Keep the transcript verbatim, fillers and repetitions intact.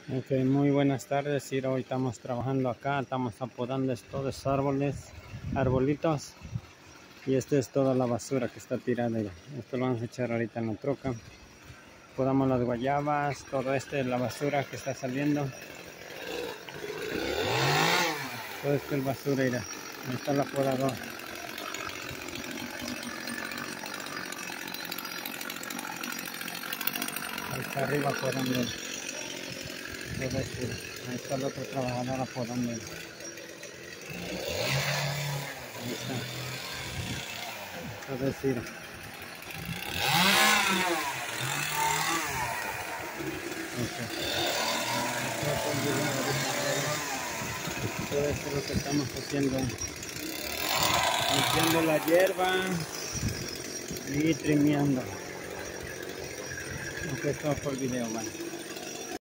Ok, muy buenas tardes. Sí, hoy estamos trabajando acá, estamos apodando estos estos árboles, arbolitos. Y esta es toda la basura que está tirada ya. Esto lo vamos a echar ahorita en la troca. Podamos las guayabas, todo esto es la basura que está saliendo. Todo esto es basura, mira. Ahí está la podadora. Ahí está arriba podando. Todo esto, mira. Ahí está el otro trabajador apodando. Ahí está. Todo esto, mira. Okay. Todo esto es lo que estamos haciendo, limpiando la hierba y trimeando. Aunque esto es por video, bueno.